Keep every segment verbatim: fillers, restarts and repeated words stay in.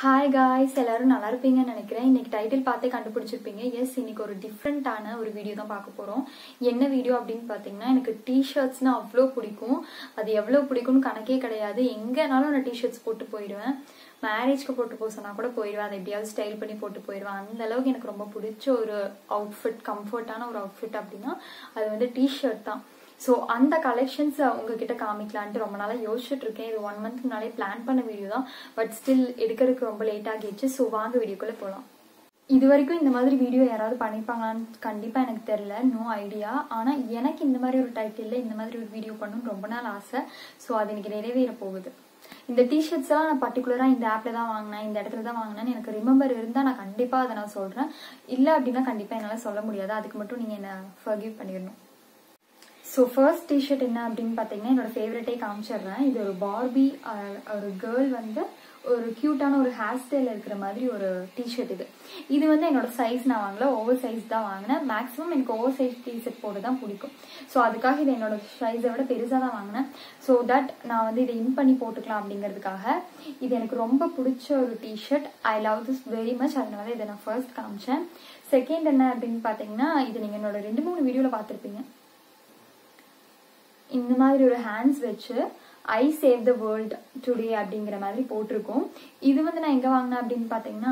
Hi guys, எல்லாரும் நல்லா இருப்பீங்கன்னு நினைக்கிறேன். இன்னைக்கு டைட்டில் பார்த்தே கண்டுபிடிச்சிருப்பீங்க. எஸ், இன்னைக்கு ஒரு டிஃப்ரெண்டான ஒரு வீடியோ தான் பார்க்க போகிறோம். என்ன வீடியோ அப்படின்னு பார்த்தீங்கன்னா, எனக்கு டிஷர்ட்ஸ்னா அவ்வளோ பிடிக்கும். அது எவ்வளோ பிடிக்கும்னு கணக்கே கிடையாது. எங்கேனாலும் நான் டிஷர்ட்ஸ் போட்டு போயிடுவேன். மேரேஜ்க்கு போட்டு போக சொன்னால் கூட போயிடுவேன். அதை எப்படியாவது ஸ்டைல் பண்ணி போட்டு போயிடுவேன். அந்த அளவுக்கு எனக்கு ரொம்ப பிடிச்ச ஒரு அவுட்ஃபிட், கம்ஃபர்ட்டான ஒரு அவுட்ஃபிட் அப்படின்னா அது வந்து டிஷர்ட் தான். ஸோ அந்த கலெக்ஷன்ஸ் உங்ககிட்ட காமிக்கலான்ட்டு ரொம்ப நாளாக யோசிச்சுட்டு இருக்கேன். இது ஒன் மந்த் முன்னாலே பிளான் பண்ண வீடியோ தான். பட் ஸ்டில் எடுக்கிறதுக்கு ரொம்ப லேட் ஆகிடுச்சு. ஸோ வாங்க வீடியோக்குள்ளே போகலாம். இது வரைக்கும் இந்த மாதிரி வீடியோ யாராவது பண்ணியிருப்பாங்களான்னு கண்டிப்பாக எனக்கு தெரியல, நோ ஐடியா. ஆனால் எனக்கு இந்த மாதிரி ஒரு டைட்டில் இந்த மாதிரி ஒரு வீடியோ பண்ணணும்னு ரொம்ப நாள் ஆசை. ஸோ அது இன்னைக்கு நிறைவேற போகுது. இந்த டிஷர்ட்ஸ் எல்லாம் நான் பர்டிகுலராக இந்த ஆப்ல தான் வாங்கினேன், இந்த இடத்துல தான் வாங்கினேன்னு எனக்கு ரிமெம்பர் இருந்தால் நான் கண்டிப்பாக அதை நான் சொல்கிறேன். இல்லை அப்படின்னா கண்டிப்பாக என்னால் சொல்ல முடியாது. அதுக்கு மட்டும் நீங்கள் என்னை ஃபர்கிவ் பண்ணிடணும். ஸோ ஃபர்ஸ்ட் டிஷர்ட் என்ன அப்படின்னு பார்த்தீங்கன்னா, என்னோட ஃபேவரட்டே காமிச்சிடுறேன். இது ஒரு பார்பி, ஒரு கேர்ள் வந்து ஒரு க்யூட்டான ஒரு ஹேர் ஸ்டைல் இருக்கிற மாதிரி ஒரு டிஷர்ட். இது இது வந்து என்னோட சைஸ் நான் வாங்கல, ஓவர் சைஸ் தான் வாங்கினேன். மேக்ஸிமம் எனக்கு ஓவர் சைஸ் டிஷர்ட் போட்டு தான் பிடிக்கும். ஸோ அதுக்காக இது என்னோட சைஸை விட பெருசாக தான் வாங்கினேன். ஸோ தட் நான் வந்து இதை இன் பண்ணி போட்டுக்கலாம் அப்படிங்கிறதுக்காக. இது எனக்கு ரொம்ப பிடிச்ச ஒரு T-shirt. I love this very much. அதனால இதை நான் ஃபர்ஸ்ட் காமிச்சேன். செகண்ட் என்ன அப்படின்னு பார்த்தீங்கன்னா, இது நீங்கள் என்னோட ரெண்டு மூணு வீடியோவில் பார்த்துருப்பீங்க. இந்த மாதிரி ஒரு ஹேண்ட்ஸ் வச்சு I save the world today அப்படிங்கிற மாதிரி போட்டிருக்கோம். இது வந்து நான் எங்க வாங்கினேன் அப்படின்னு பாத்தீங்கன்னா,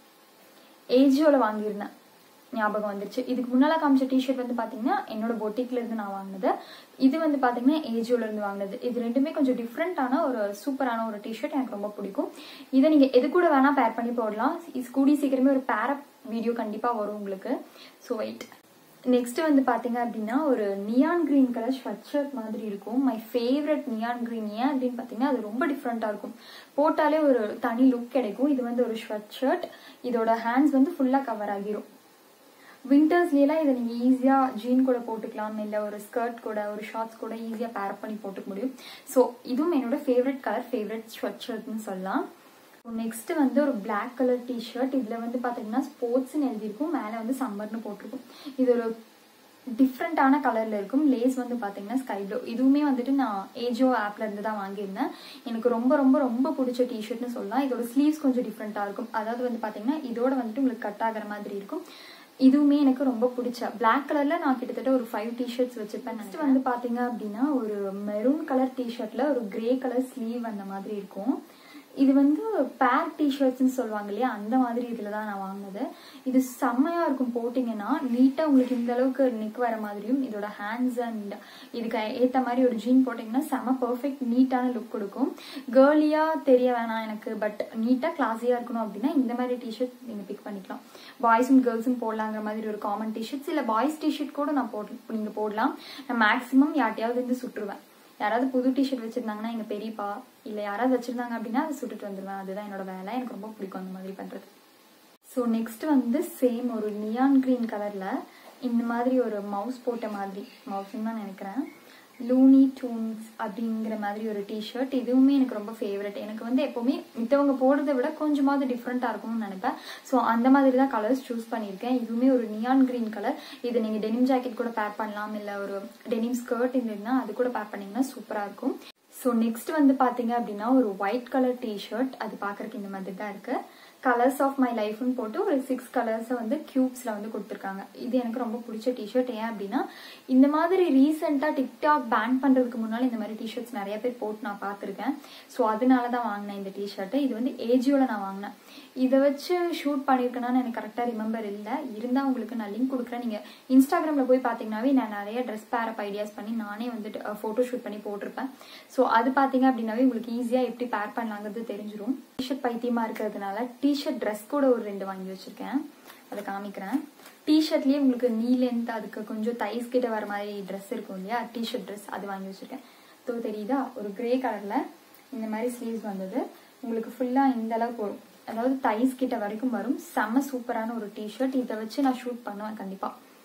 ஏஜியோல வாங்கியிருந்தேன். ஞாபகம் வந்துருச்சு. இதுக்கு முன்னால காமிச்ச டிஷர்ட் வந்து பாத்தீங்கன்னா என்னோட பொட்டிக்ல இருந்து நான் வாங்கினது. இது வந்து பாத்தீங்கன்னா ஏஜியோல இருந்து வாங்கினது. இது ரெண்டுமே கொஞ்சம் டிஃப்ரெண்டான ஒரு சூப்பரான ஒரு டிஷர்ட். எனக்கு ரொம்ப பிடிக்கும். இதை நீங்க எது கூட வேணா பேர் பண்ணி போடலாம். கூடி சீக்கிரமே ஒரு பேரப் வீடியோ கண்டிப்பா வரும் உங்களுக்கு. So wait. நெக்ஸ்ட் வந்து பாத்தீங்க அப்படின்னா, ஒரு neon green colour sweat shirt மாதிரி இருக்கும். My favourite neon green. ஏன் அப்படின்னு பாத்தீங்கன்னா, அது ரொம்ப டிஃப்ரெண்டா இருக்கும். போட்டாலே ஒரு தனி லுக் கிடைக்கும். இது வந்து ஒரு ஸ்வெட் ஷர்ட். இதோட ஹேண்ட்ஸ் வந்து ஃபுல்லா கவர் ஆகிரும். விண்டர்ஸ்லாம் இதை நீங்க ஈஸியா ஜீன் கூட போட்டுக்கலாம், இல்ல ஒரு ஸ்கர்ட் கூட ஒரு ஷார்ட்ஸ் கூட ஈஸியா பேர் பண்ணி போட்டுக்க முடியும். ஸோ இதுவும் என்னோட ஃபேவரட் கலர், ஃபேவரட் ஸ்வெட் ஷர்ட்னு சொல்லலாம். நெக்ஸ்ட் வந்து ஒரு பிளாக் கலர் டிஷர்ட். இதுல வந்து பாத்தீங்கன்னா ஸ்போர்ட்ஸ்ன்னு எழுதியிருக்கும், மேல வந்து சம்மர்னு போட்டிருக்கும். இது ஒரு டிஃப்ரெண்டான கலர்ல இருக்கும். லேஸ் வந்து பாத்தீங்கன்னா ஸ்கை ப்ளூ. இதுவுமே வந்துட்டு நான் ஏஜியோ ஆப்ல இருந்து தான் வாங்கியிருந்தேன். எனக்கு ரொம்ப ரொம்ப ரொம்ப பிடிச்ச டிஷர்ட்னு சொல்லலாம். இதோட ஸ்லீவ்ஸ் கொஞ்சம் டிஃப்ரெண்டா இருக்கும். அதாவது வந்து பாத்தீங்கன்னா இதோட வந்துட்டு உங்களுக்கு கட் ஆகிற மாதிரி இருக்கும். இதுவுமே எனக்கு ரொம்ப பிடிச்ச பிளாக் கலர்ல நான் கிட்டத்தட்ட ஒரு ஃபைவ் டிஷர்ட்ஸ் வச்சிருப்பேன். நெக்ஸ்ட் வந்து பாத்தீங்க அப்படின்னா, ஒரு மெரூன் கலர் டிஷர்ட்ல ஒரு கிரே கலர் ஸ்லீவ் அந்த மாதிரி இருக்கும். இது வந்து பேர் டிஷர்ட்ஸ்ன்னு சொல்லுவாங்க இல்லையா, அந்த மாதிரி இதுல தான் நான் வாங்கினது. இது செம்மையா இருக்கும். போட்டிங்கன்னா நீட்டா உங்களுக்கு இந்த அளவுக்கு நெக் வர மாதிரியும், இதோட ஹேண்ட்ஸ் அண்ட் இதுக்கு ஏற்ற மாதிரி ஒரு ஜீன் போட்டிங்கன்னா செம்ம பர்ஃபெக்ட் நீட்டான லுக் கொடுக்கும். கேர்லியா தெரிய வேணாம் எனக்கு, பட் நீட்டா கிளாஸியா இருக்கணும் அப்படின்னா இந்த மாதிரி டிஷர்ட் நீங்க பிக் பண்ணிக்கலாம். பாய்ஸும் கேர்ள்ஸும் போடலாங்கிற மாதிரி ஒரு காமன் டிஷர்ட்ஸ். இல்லை பாய்ஸ் டிஷர்ட் கூட நான் போட்டு நீங்க போடலாம். நான் மேக்ஸிமம் யார்ட்டையாவது இருந்து சுட்டுருவேன். யாராவது புது டிஷர்ட் வச்சிருந்தாங்கன்னா, எங்க பெரியப்பா இல்லை யாராவது வச்சிருந்தாங்க அப்படின்னா அதை சுட்டுட்டு வந்துடுவேன். அதுதான் என்னோட வேலை. எனக்கு ரொம்ப பிடிக்கும் அந்த மாதிரி பண்றது. ஸோ நெக்ஸ்ட் வந்து சேம் ஒரு நியான் கிரீன் கலர்ல இந்த மாதிரி ஒரு மவுஸ் போட்ட மாதிரி, மவுஸ்ன்னு தான் நினைக்கிறேன், லூனி டூன்ஸ் அப்படிங்கிற மாதிரி ஒரு டிஷர்ட். இதுவுமே எனக்கு ரொம்ப ஃபேவரட். எனக்கு வந்து எப்பவுமே மித்தவங்க போடுறதை விட கொஞ்சமாவது டிஃப்ரெண்டா இருக்கும்னு நினைப்பேன். ஸோ அந்த மாதிரி தான் கலர்ஸ் சூஸ் பண்ணியிருக்கேன். இதுவுமே ஒரு நியான் கிரீன் கலர். இதை நீங்க டெனிம் ஜாக்கெட் கூட பேர் பண்ணலாம், இல்லை ஒரு டெனிம் ஸ்கர்ட் இருந்ததுன்னா அது கூட பேர் பண்ணீங்கன்னா சூப்பரா இருக்கும். ஸோ நெக்ஸ்ட் வந்து பாத்தீங்க அப்படின்னா, ஒரு ஒயிட் கலர் டிஷர்ட். அது பாக்குறதுக்கு இந்த மாதிரி தான் இருக்கு. கலர்ஸ் ஆஃப் மை லைஃப்னு போட்டு ஒரு சிக்ஸ் கலர்ஸை வந்து கியூப்ஸ்ல வந்து கொடுத்துருக்காங்க. இது எனக்கு ரொம்ப பிடிச்ச டிஷர்ட். ஏன் அப்படின்னா, இந்த மாதிரி ரீசெண்டா டிக்டாக் பேன் பண்றதுக்கு முன்னால இந்த மாதிரி டிஷர்ட்ஸ் நிறைய பேர் போட்டு நான் பார்த்துருக்கேன். ஸோ அதனாலதான் வாங்கினேன் இந்த டிஷர்ட். இது வந்து ஏஜியோல நான் வாங்கினேன். இதை வச்சு ஷூட் பண்ணியிருக்கேன்னு எனக்கு கரெக்டா ரிமெம்பர் இல்லை. இருந்தா உங்களுக்கு நான் லிங்க் கொடுக்குறேன். நீங்க இன்ஸ்டாகிராம்ல போய் பாத்தீங்கன்னாவே நான் நிறைய ட்ரெஸ் பேரப் ஐடியாஸ் பண்ணி நானே வந்துட்டு போட்டோ ஷூட் பண்ணி போட்டிருப்பேன். ஸோ அது பாத்தீங்க அப்படின்னாவே உங்களுக்கு ஈஸியா எப்படி பேர் பண்ணலாங்கிறது தெரிஞ்சிடும். டிஷர்ட் பைத்தியமா இருக்கிறதுனால டிஷர்ட் ட்ரெஸ் கூட ஒரு ரெண்டு வாங்கி வச்சிருக்கேன். அதை காமிக்கிறேன். டிஷர்ட்லயே உங்களுக்கு நீ லென்த், அதுக்கு கொஞ்சம் தைஸ் கிட்ட வர மாதிரி ட்ரெஸ் இருக்கும் இல்லையா, டிஷர்ட் ட்ரெஸ், அது வாங்கி வச்சிருக்கேன். தோ தெரியுதா, ஒரு கிரே கலர்ல இந்த மாதிரி ஸ்லீவ்ஸ் வந்தது. உங்களுக்கு ஃபுல்லா இந்த அளவுக்கு வரும், அதாவது தைஸ் கிட்ட வரைக்கும் வரும். செம்ம சூப்பரான ஒரு டிஷர்ட். இதை வச்சு நான் ஷூட் பண்ணுவேன் கண்டிப்பா.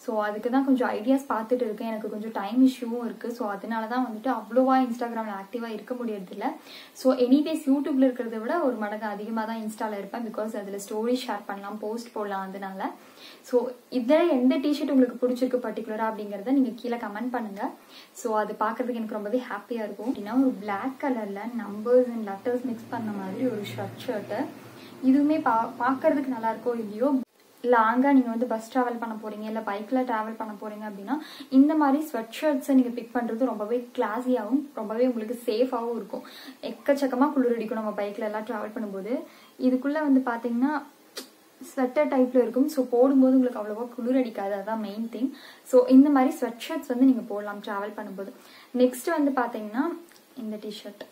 ஸோ அதுக்கு தான் கொஞ்சம் ஐடியாஸ் பார்த்துட்டு இருக்கேன். எனக்கு கொஞ்சம் டைம் இஷ்யூவும் இருக்குது. ஸோ அதனால தான் வந்துட்டு அவ்வளோவா இன்ஸ்டாகிராமில் ஆக்டிவாக இருக்க முடியறதில்ல. ஸோ எனிவேஸ் யூடியூப்ல இருக்கிறத விட ஒரு மடங்கு அதிகமாக தான் இன்ஸ்டாவில் இருப்பேன். பிகாஸ் அதில் ஸ்டோரி ஷேர் பண்ணலாம், போஸ்ட் போடலாம். அதனால ஸோ இதில் எந்த டிஷர்ட் உங்களுக்கு பிடிச்சிருக்கு பர்டிகுலராக அப்படிங்கிறத நீங்கள் கீழே கமெண்ட் பண்ணுங்கள். ஸோ அது பார்க்கறதுக்கு எனக்கு ரொம்பவே ஹாப்பியாக இருக்கும். அப்படின்னா ஒரு பிளாக் கலரில் நம்பர்ஸ் அண்ட் லெட்டர்ஸ் மிக்ஸ் பண்ண மாதிரி ஒரு ஷர்ட் ஷர்ட்டு. இதுவுமே பா பார்க்கறதுக்கு நல்லா இருக்கோ இல்லையோ, லாங்கா நீங்க வந்து பஸ் டிராவல் பண்ண போறீங்க இல்ல பைக்ல டிராவல் பண்ண போறீங்க அப்படின்னா இந்த மாதிரி ஸ்வெட் ஷர்ட்ஸை நீங்க பிக் பண்றது ரொம்பவே கிளாஸியாகவும் ரொம்பவே உங்களுக்கு சேஃபாகவும் இருக்கும். எக்கச்சக்கமா குளிர் அடிக்கும் நம்ம பைக்ல எல்லாம் டிராவல் பண்ணும்போது. இதுக்குள்ள வந்து பாத்தீங்கன்னா ஸ்வெட்டர் டைப்ல இருக்கும். ஸோ போடும்போது உங்களுக்கு அவ்வளோவா குளிர் அடிக்காது, அதுதான் மெயின் திங். ஸோ இந்த மாதிரி ஸ்வெட் ஷர்ட்ஸ் வந்து நீங்க போடலாம் டிராவல் பண்ணும்போது. நெக்ஸ்ட் வந்து பாத்தீங்கன்னா இந்த டிஷர்ட்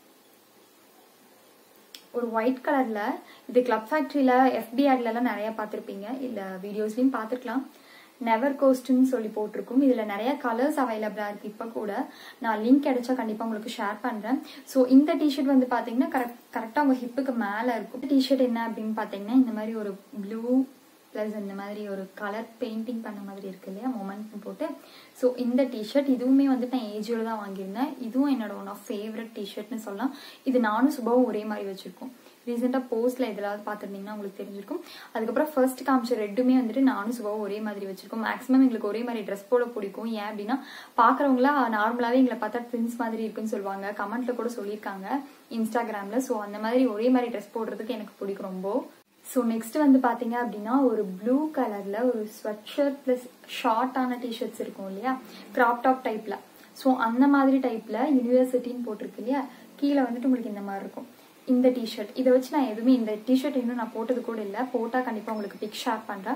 ஒரு ஒயிட் கலர்ல, இது கிளப் ஃபேக்டரியில எஃபி ஆட்ல எல்லாம் நிறைய பார்த்துருப்பீங்க, இல்ல வீடியோஸ்லயும் பார்த்துருக்கலாம். நெவர் கோஸ்ட்னு சொல்லி போட்டிருக்கும். இதுல நிறைய கலர்ஸ் அவைலபிளா இருக்கு. இப்ப கூட நான் லிங்க் கிடைச்சா கண்டிப்பா உங்களுக்கு ஷேர் பண்றேன். ஸோ இந்த டிஷர்ட் வந்து பாத்தீங்கன்னா கரெக்ட் கரெக்டா உங்க ஹிப்புக்கு மேல இருக்கும். டிஷர்ட் என்ன அப்படின்னு பாத்தீங்கன்னா இந்த மாதிரி ஒரு ப்ளூ பிளஸ் இந்த மாதிரி ஒரு கலர் பெயிண்டிங் பண்ண மாதிரி இருக்கு இல்லையா, மொமெண்ட் போட்டு. ஸோ இந்த டிஷர்ட் இதுவுமே வந்துட்டு நான் ஏஜியோட தான் வாங்கியிருந்தேன். இதுவும் என்னோட ஒன் ஆஃப் ஃபேவரட் டிஷர்ட்னு சொல்லலாம். இது நானும் சுபாவும் ஒரே மாதிரி வச்சிருக்கோம். ரீசெண்டாக போஸ்ட்ல எதாவது பார்த்துருந்தீங்கன்னா உங்களுக்கு தெரிஞ்சிருக்கும். அதுக்கப்புறம் ஃபர்ஸ்ட் காமிச்ச ரெட்டுமே வந்துட்டு நானும் சுபாவும் ஒரே மாதிரி வச்சிருக்கோம். மேக்ஸிமம் எங்களுக்கு ஒரே மாதிரி ட்ரெஸ் போட பிடிக்கும். ஏன் அப்படின்னா பாக்குறவங்களா நார்மலாவே எங்களை பார்த்தா ட்வின்ஸ் மாதிரி இருக்குன்னு சொல்லுவாங்க. கமெண்ட்ல கூட சொல்லியிருக்காங்க இன்ஸ்டாகிராம்ல. ஸோ அந்த மாதிரி ஒரே மாதிரி ட்ரெஸ் போடுறதுக்கு எனக்கு பிடிக்கும் ரொம்ப. ஸோ நெக்ஸ்ட் வந்து பாத்தீங்க அப்படின்னா ஒரு ப்ளூ கலர்ல ஒரு ஸ்வெட் ஷர்ட் பிளஸ் ஷார்ட்டான டிஷர்ட்ஸ் இருக்கும் இல்லையா, கிராப் டாப் டைப்ல. ஸோ அந்த மாதிரி டைப்ல யூனிவர்சிட்டின்னு போட்டிருக்கு இல்லையா, கீழே வந்துட்டு உங்களுக்கு இந்த மாதிரி இருக்கும் இந்த டிஷர்ட். இதை வச்சு நான் எதுவுமே இந்த டிஷர்ட் இன்னும் நான் போட்டது கூட இல்லை. போட்டா கண்டிப்பா உங்களுக்கு பிக் ஷேர் பண்றேன்.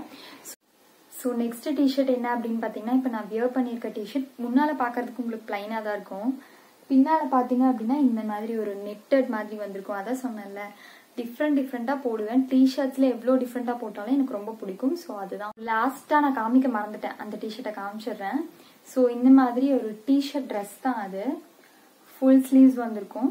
ஸோ நெக்ஸ்ட் டிஷர்ட் என்ன அப்படின்னு பாத்தீங்கன்னா இப்போ நான் வியர் பண்ணியிருக்க டிஷர்ட் முன்னால பாக்குறதுக்கு உங்களுக்கு பிளைனா தான் இருக்கும். பின்னால பாத்தீங்க அப்படின்னா இந்த மாதிரி ஒரு நெட்டட் மாதிரி வந்திருக்கும். அதான் சொன்னேன்ல, டிஃப்ரெண்ட் டிஃப்ரெண்டா போடுவேன். டிஷர்ட்ஸ்ல எவ்வளோ டிஃப்ரெண்டா போட்டாலும் எனக்கு ரொம்ப பிடிக்கும். ஸோ அதுதான் லாஸ்டா நான் காமிக்க மறந்துட்டேன், அந்த டிஷர்ட்டை காமிச்சிடுறேன். ஸோ இந்த மாதிரி ஒரு டிஷர்ட் ட்ரெஸ் தான் அது. ஃபுல் ஸ்லீவ்ஸ் வந்திருக்கும்.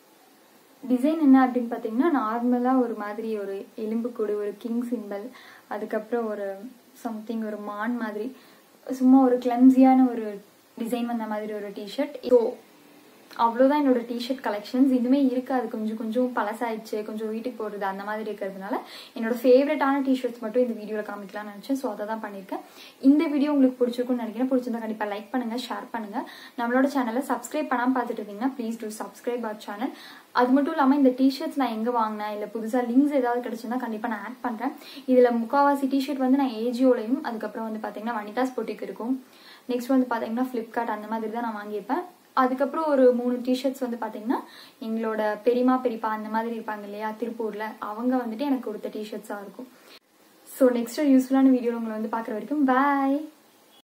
டிசைன் என்ன அப்படின்னு பாத்தீங்கன்னா நார்மலா ஒரு மாதிரி ஒரு எலும்பு கூடு, ஒரு கிங் சிம்பிள், அதுக்கப்புறம் ஒரு சம்திங் ஒரு மான் மாதிரி சும்மா ஒரு கிளம்ஸியான ஒரு டிசைன் வந்த மாதிரி ஒரு டிஷர்ட். ஸோ அவ்வளோதான் என்னோட டிஷர்ட் கலெக்ஷன்ஸ். இதுவுமே இருக்கு, அது கொஞ்சம் கொஞ்சம் பழசாயிடுச்சு, கொஞ்சம் வீட்டுக்கு போடுறது அந்த மாதிரி இருக்கிறதுனால என்னோட ஃபேவரட்டான டிஷர்ட்ஸ் மட்டும் இந்த வீடியோல காமிக்கலாம்னு நினைச்சேன். ஸோ அதை தான் பண்ணியிருக்கேன். இந்த வீடியோ உங்களுக்கு பிடிச்சிருக்கும்னு நினைக்கிறேன். பிடிச்சிருந்தா கண்டிப்பா லைக் பண்ணுங்க, ஷேர் பண்ணுங்க. நம்மளோட சேனலை சப்ஸ்கிரைப் பண்ணாம பார்த்துட்டு இருந்தீங்கன்னா please do subscribe our channel. அது மட்டும் இல்லாம இந்த டிஷர்ட்ஸ் நான் எங்க வாங்கினேன் இல்ல புதுசா லிங்க்ஸ் ஏதாவது கிடைச்சிருந்தா கண்டிப்பா நான் ஆட் பண்றேன். இதுல முக்காவாசி டிஷர்ட் வந்து நான் ஏஜியோலையும், அதுக்கப்புறம் வந்து பாத்தீங்கன்னா வனிதாஸ் பொட்டிக் இருக்கும். நெக்ஸ்ட் வந்து பாத்தீங்கன்னா பிளிப்கார்ட் அந்த மாதிரி தான் நான் வாங்கியிருப்பேன். அதுக்கப்புறம் ஒரு மூணு டிஷர்ட்ஸ் வந்து பாத்தீங்கன்னா எங்களோட பெரியமா பெரியப்பா அந்த மாதிரி இருப்பாங்க இல்லையா திருப்பூர்ல, அவங்க வந்துட்டு எனக்கு கொடுத்த டிஷர்ட்ஸா இருக்கும். ஸோ நெக்ஸ்ட் யூஸ்ஃபுல்லான வீடியோ உங்களை வந்து பாக்குற வரைக்கும் பாய்.